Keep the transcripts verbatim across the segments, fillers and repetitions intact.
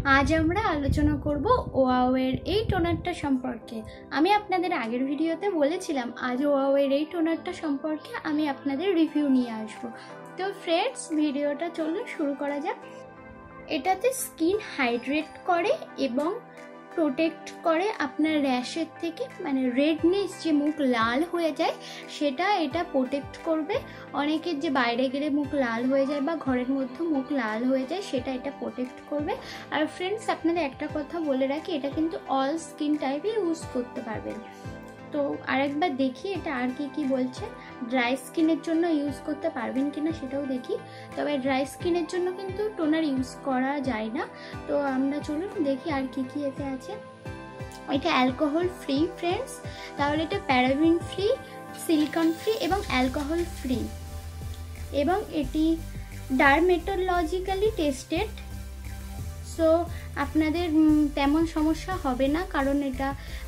আজ আমরা আলোচনা করব ওয়াওয়ের এই টোনারটা সম্পর্কে। আমি আপনাদের আগের ভিডিওতে বলেছিলাম আজ ওয়াওয়ের এই টোনারটা সম্পর্কে আমি আপনাদের রিভিউ নিয়ে আসব। তো ফ্রেন্ডস, ভিডিওটা চলুন শুরু করা যাক। এটাতে স্কিন হাইড্রেট করে এবং প্রোটেক্ট করে আপনার র্যাশের থেকে, মানে রেডনেস যে মুখ লাল হয়ে যায় সেটা এটা প্রোটেক্ট করবে। অনেকের যে বাইরে গেলে মুখ লাল হয়ে যায় বা ঘরের মধ্যে মুখ লাল হয়ে যায় সেটা এটা প্রোটেক্ট করবে। আর ফ্রেন্ডস, আপনাদের একটা কথা বলে রাখি, এটা কিন্তু অল স্কিন টাইপে ইউজ করতে পারবেন। তো আরেকবার দেখি এটা আর কি কি বলছে। ড্রাই স্কিনের জন্য ইউজ করতে পারবেন কিনা সেটাও দেখি। তবে ড্রাই স্কিনের জন্য কিন্তু টোনার ইউজ করা যায় না। তো আমরা চলুন দেখি আর কি কি এতে আছে। এটা অ্যালকোহল ফ্রি ফ্রেন্ডস, তাহলে এটা প্যারাবিন ফ্রি, সিলিকন ফ্রি এবং অ্যালকোহল ফ্রি, এবং এটি ডার্মেটোলজিক্যালি টেস্টেড। সো আপনাদের তেমন সমস্যা হবে না, কারণ এটা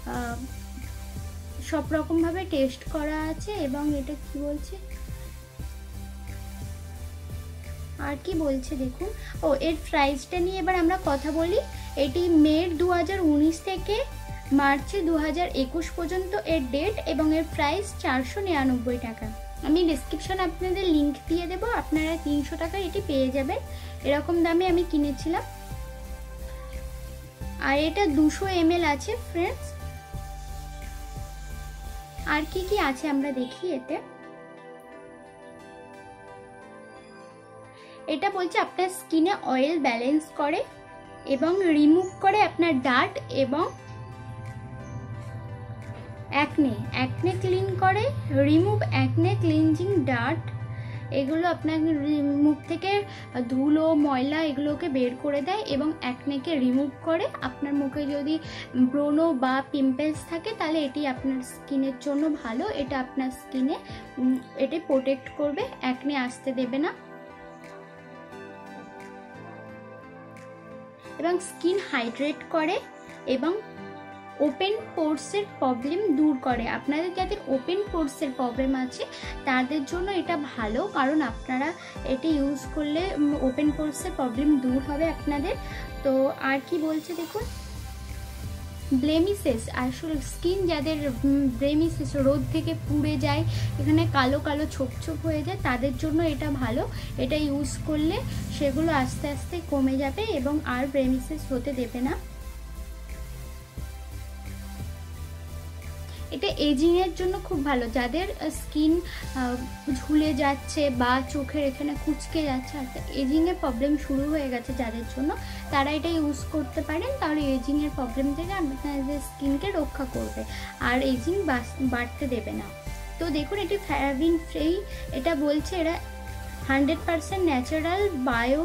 সব রকমভাবে টেস্ট করা আছে। এবং এটা কি বলছে আর কি বলছে দেখুন। ও এর প্রাইসটা নিয়ে এবার আমরা কথা বলি। এটি মে দু হাজার উনিশ থেকে মার্চে দু হাজার একুশ পর্যন্ত এর ডেট, এবং এর প্রাইস চারশো নিরানব্বই টাকা। আমি ডিসক্রিপশনে আপনাদের লিঙ্ক দিয়ে দেবো, আপনারা তিনশো টাকা এটি পেয়ে যাবেন। এরকম দামে আমি কিনেছিলাম। আর এটা দুশো এম এল আছে ফ্রেন্ডস। আর কি কি আছে আমরা দেখি এতে। এটা বলছে আপনার স্কিনে অয়েল ব্যালেন্স করে এবং রিমুভ করে আপনার ডার্ট এবং অ্যাকনে অ্যাকনে ক্লিন করে, রিমুভ অ্যাকনে ক্লিনজিং ডার্ট। এগুলো আপনার মুখ থেকে ধুলো ময়লা এগুলোকে বের করে দেয় এবং অ্যাকনেকে রিমুভ করে। আপনার মুখে যদি ব্রণ বা পিম্পলস থাকে তাহলে এটি আপনার স্কিনের জন্য ভালো। এটা আপনার স্কিনে এটি প্রোটেক্ট করবে, অ্যাকনে আসতে দেবে না। এবং স্কিন হাইড্রেট করে এবং ওপেন পোর্সের প্রবলেম দূর করে। আপনাদের যাদের ওপেন পোর্সের প্রবলেম আছে তাদের জন্য এটা ভালো, কারণ আপনারা এটি ইউজ করলে ওপেন পোর্সের প্রবলেম দূর হবে আপনাদের। তো আর কি বলছে দেখুন। ব্লেমিসেস, আসলে স্কিন যাদের ব্লেমিসেস রোদ থেকে পুড়ে যায়, এখানে কালো কালো ছোপ ছোপ হয়ে যায়, তাদের জন্য এটা ভালো। এটা ইউজ করলে সেগুলো আস্তে আস্তে কমে যাবে এবং আর ব্লেমিসেস হতে দেবে না। এটা এজিংয়ের জন্য খুব ভালো। যাদের স্কিন ঝুলে যাচ্ছে বা চোখের এখানে কুচকে যাচ্ছে, অর্থাৎ এজিংয়ের প্রবলেম শুরু হয়ে গেছে যাদের জন্য, তারা এটা ইউজ করতে পারেন। তাহলে এজিংয়ের প্রবলেম থেকে আপনাদের স্কিনকে রক্ষা করবে আর এজিং বাড়তে দেবে না। তো দেখুন এটি প্যারাবিন ফ্রি। এটা বলছে এরা hundred percent natural bio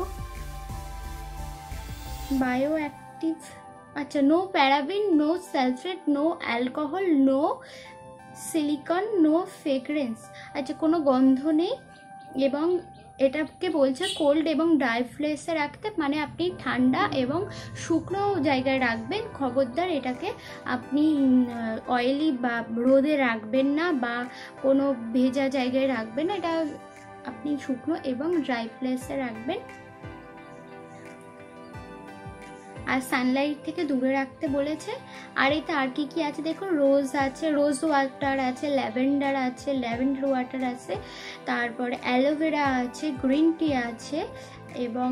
bio active. আচ্ছা, no paraben, no sulphate, no alcohol, no silicone, no fragrance. আচ্ছা, কোনো গন্ধ নেই। এবং এটাকে বলছে কোল্ড এবং ড্রাই প্লেসে রাখতে, মানে আপনি ঠান্ডা এবং শুকনো জায়গায় রাখবেন। খবরদার এটাকে আপনি অয়েলি বা রোদে রাখবেন না বা কোনো ভেজা জায়গায় রাখবেন না। এটা আপনি শুকনো এবং ড্রাই প্লেসে রাখবেন। আর সানলাইট থেকে দূরে রাখতে বলেছে। আর এতে আর কি কি আছে দেখুন। রোজ আছে, রোজ ওয়াটার আছে, ল্যাভেন্ডার আছে, ল্যাভেন্ডার ওয়াটার আছে, তারপরে অ্যালোভেরা আছে, গ্রিন টি আছে, এবং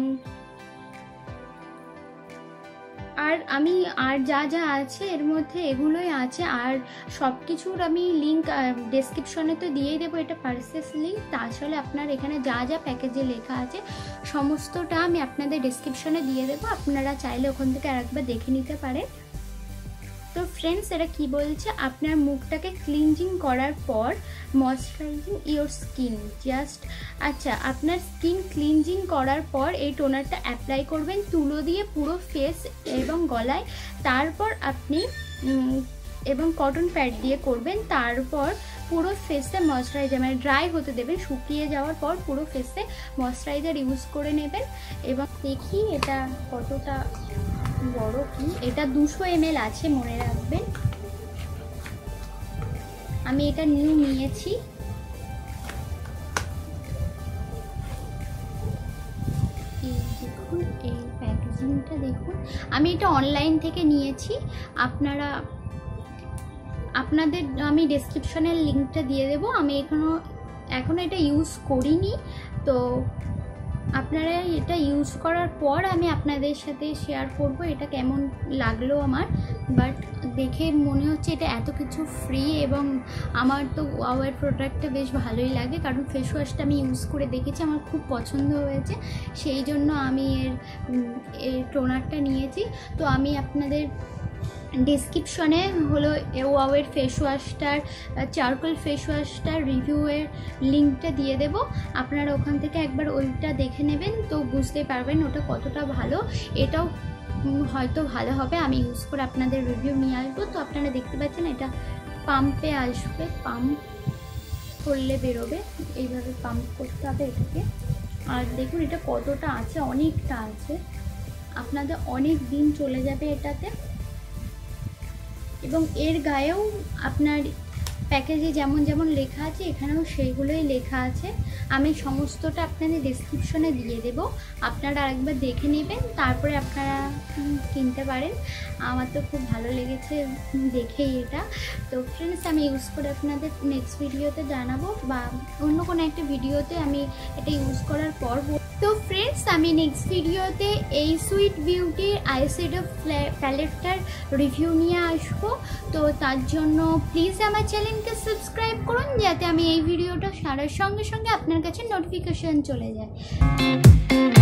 আর আমি আর যা যা আছে এর মধ্যে এগুলোই আছে। আর সব কিছুর আমি লিঙ্ক ডেসক্রিপশনে তো দিয়েই দেবো, এটা পারচেস লিঙ্ক। তাছাড়া আপনার এখানে যা যা প্যাকেজে লেখা আছে সমস্তটা আমি আপনাদের ডেসক্রিপশনে দিয়ে দেবো, আপনারা চাইলে ওখান থেকে আরেকবার দেখে নিতে পারেন। তো ফ্রেন্ডস, এরা কি বলছে, আপনার মুখটাকে ক্লিনজিং করার পর ময়শ্চারাইজিং ইওর স্কিন জাস্ট। আচ্ছা, আপনার স্কিন ক্লিনজিং করার পর এই টোনারটা অ্যাপ্লাই করবেন তুলো দিয়ে পুরো ফেস এবং গলায়। তারপর আপনি এবং কটন প্যাড দিয়ে করবেন। তারপর পুরো ফেসে ময়শ্চারাইজার, মানে ড্রাই হতে দেবেন, শুকিয়ে যাওয়ার পর পুরো ফেসে ময়শ্চারাইজার ইউজ করে নেবেন। এবং দেখি এটা কতটা বড় কি। এটা দুশো এম এল আছে, মনে রাখবেন। আমি এটা নিউ নিয়েছি। এই দেখুন এই প্যাকেজিং প্যাকেজিংটা দেখুন। আমি এটা অনলাইন থেকে নিয়েছি, আপনারা আপনাদের আমি ডেসক্রিপশনের লিঙ্কটা দিয়ে দেবো। আমি এখনও এখনও এটা ইউজ করিনি, তো আপনারা এটা ইউজ করার পর আমি আপনাদের সাথে শেয়ার করব এটা কেমন লাগলো আমার। বাট দেখে মনে হচ্ছে এটা এত কিছু ফ্রি, এবং আমার তো ওয়াওয়ের প্রোডাক্টটা বেশ ভালোই লাগে, কারণ ফেস ওয়াশটা আমি ইউজ করে দেখেছি, আমার খুব পছন্দ হয়েছে, সেই জন্য আমি এর এর টোনারটা নিয়েছি। তো আমি আপনাদের ডিসক্রিপশনে হলো ওয়াওয়ের ফেস ওয়াশটার চারকোল ফেস ওয়াশটার রিভিউয়ের লিঙ্কটা দিয়ে দেব, আপনারা ওখান থেকে একবার ওইটা দেখে নেবেন, তো বুঝতে পারবেন ওটা কতটা ভালো। এটাও হয়তো ভালো হবে, আমি ইউজ করে আপনাদের রিভিউ নিয়ে আসবো। তো আপনারা দেখতে পাচ্ছেন এটা পাম্পে আসবে, পাম্প করলে বেরোবে, এইভাবে পাম্প করতে হবে এটাকে। আর দেখুন এটা কতটা আছে, অনেকটা আছে, আপনাদের অনেক দিন চলে যাবে এটাতে। এবং এর গায়েও আপনার প্যাকেজে যেমন যেমন লেখা আছে এখানেও সেইগুলোই লেখা আছে, আমি সমস্তটা আপনাদের ডেসক্রিপশনে দিয়ে দেব, আপনারা আরেকবার দেখে নেবেন, তারপরে আপনারা কিনতে পারেন। আমার তো খুব ভালো লেগেছে দেখেই এটা। তো ফ্রেন্ডস, আমি ইউজ করে আপনাদের নেক্সট ভিডিওতে জানাবো, বা অন্য কোনো একটা ভিডিওতে আমি এটা ইউজ করার পর। তো ফ্রেন্ডস, আমি নেক্সট ভিডিওতে এই সুইট বিউটির আইশ্যাডো প্যালেটটার রিভিউ নিয়ে আসবো। তো তার জন্য প্লিজ আমার চ্যানেলকে সাবস্ক্রাইব করুন, যাতে আমি এই ভিডিওটা সারার সঙ্গে সঙ্গে আপনার কাছে নোটিফিকেশন চলে যায়।